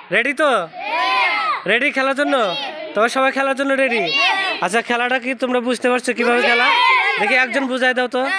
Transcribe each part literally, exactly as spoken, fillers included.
Ready তো? Ready খেলার জন্য? তোমরা সবাই খেলার জন্য রেডি? আচ্ছা, খেলাটা কি তোমরা বুঝতে পারছো কিভাবে খেলা? দেখি একজন বুঝাই দাও তো।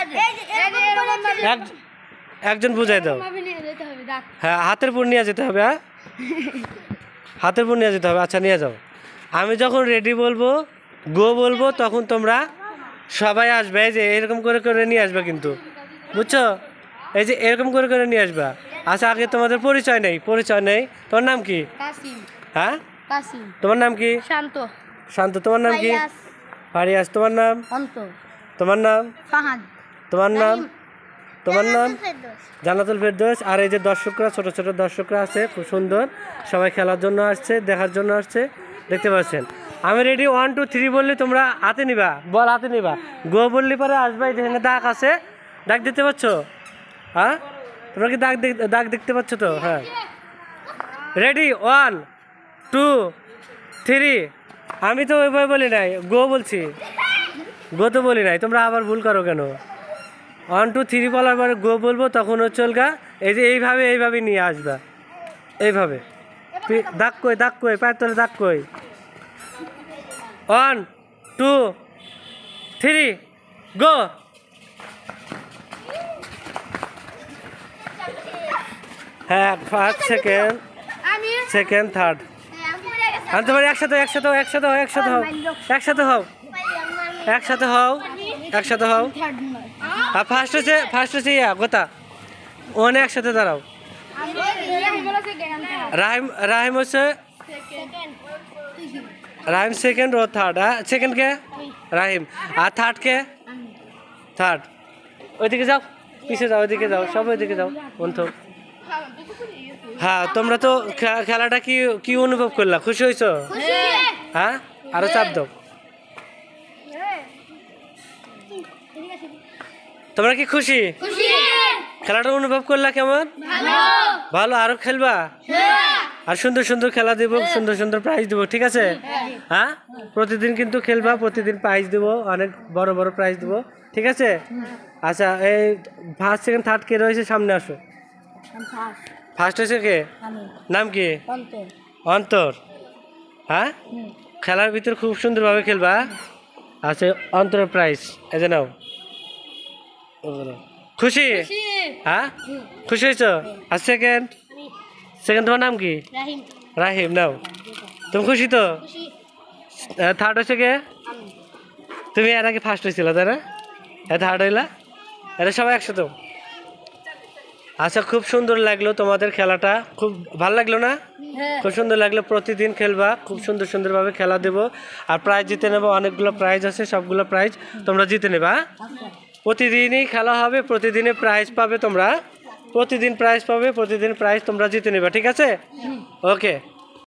একজন বুঝাই দাও। হ্যাঁ, হাতের উপর নিয়ে যেতে হবে। হ্যাঁ, হাতের উপর নিয়ে যেতে হবে। আচ্ছা, নিয়ে যাও। আমি যখন রেডি বলবো, গো বলবো, তখন তোমরা সবাই আসবে। এই যে এরকম করে করে নিয়ে আসবে, কিন্তু বুঝছো? এই যে এরকম করে করে নিয়ে আসবা। আচ্ছা, আগে তোমাদের পরিচয় নেই, পরিচয় নেই। তোমার নাম কি? হ্যাঁ, তোমার নাম কি? শান্ত। শান্ত। তোমার নাম কি? ফারিয়াস। তোমার নাম? তোমার নাম? ফাহাদ। তোমার নাম? তোমার নাম? জান্নাতুল ফেরদৌস। আর এই যে দর্শকরা, ছোট ছোট দর্শকরা আছে, খুব সুন্দর, সবাই খেলার জন্য আসছে, দেখার জন্য আসছে, দেখতে পাচ্ছেন। আমি রেডি, ওয়ান টু থ্রি বললে তোমরা হাতে নিবা, বল হাতে নিবা। গো বললে পরে আসবে, যেখানে দাগ আছে, দাগ দেখতে পাচ্ছ? হ্যাঁ, তোমরা কি দাগ দাগ দেখতে পাচ্ছ তো? হ্যাঁ, রেডি, ওয়ান টু থ্রি। আমি তো ওইভাবে বলি নাই, গো বলছি। গো তো বলি নাই, তোমরা আবার ভুল করো কেন? ওয়ান টু থ্রি বলার পরে গো বলবো, তখন হচ্ছে চলগা। এই যে এইভাবে এইভাবে নিয়ে আসবা, এইভাবে। দাগ কই, দাগ কই, পায়ের তলে দাগ কই। One two three go. হ্যাঁ, ফার্স্ট, সেকেন্ড, সেকেন্ড, থার্ড। আনতে পারি একসাথে, একসাথে হও, একসাথে হও, একসাথে হও, একসাথে হও, একসাথে হও, একসাথে হও। আর ফার্স্ট হচ্ছে, ফার্স্ট হচ্ছে ইয়া গোতা। ওখানে একসাথে দাঁড়াও। রাহিম, রাহিম হচ্ছে রাহিম সেকেন্ড ও থার্ড। হ্যাঁ, সেকেন্ড কে? রাহিম। আর থার্ড কে? থার্ড। ওইদিকে যাও, পিছিয়ে যাও, ওইদিকে যাও, সব ওইদিকে যাও। বন্ধু, হ্যাঁ, তোমরা তো খেলাটা কি কি অনুভব করলা? খুশি হয়েছো? হ্যাঁ, আরো চাপ দাও। তোমরা কি খুশি? খেলাটা অনুভব করলা কেমন? ভালো। আরো খেলবা? আর সুন্দর সুন্দর খেলা দেবো, সুন্দর সুন্দর প্রাইজ দেবো, ঠিক আছে? হ্যাঁ, প্রতিদিন কিন্তু খেলবা, প্রতিদিন প্রাইজ দেবো, অনেক বড় বড় প্রাইজ দেবো, ঠিক আছে? আচ্ছা, এই ফার্স্ট, সেকেন্ড, থার্ড কে রয়েছে? সামনে আসো। ফার্স্ট হয়েছে কে? নাম কি? অন্তর। হ্যাঁ, খেলার ভিতর খুব সুন্দরভাবে খেলবা। আচ্ছা, অন্তরের প্রাইজ এই যে নাও। খুশি? হ্যাঁ, খুশি হয়েছো? আর সেকেন্ড, সেকেন্ড তোমার নাম কি? রাহিম। নাও, তুমি খুশি তো? থার্ড হয়েছে কে? তুমি এর আগে ফার্স্ট হয়েছিল, তাই না? থার্ড হইলা। এটা সবাই একসাথে। আচ্ছা, খুব সুন্দর লাগলো তোমাদের খেলাটা, খুব ভালো লাগলো না? খুব সুন্দর লাগলো। প্রতিদিন খেলবা, খুব সুন্দর সুন্দরভাবে খেলা দেবো, আর প্রাইজ জিতে নেবো। অনেকগুলো প্রাইজ আছে, সবগুলো প্রাইজ তোমরা জিতে নেবা। প্রতিদিনই খেলা হবে, প্রতিদিনে প্রাইজ পাবে তোমরা, প্রতিদিন প্রাইজ পাবে, প্রতিদিন প্রাইজ তোমরা জিতে নেবা, ঠিক আছে? ওকে।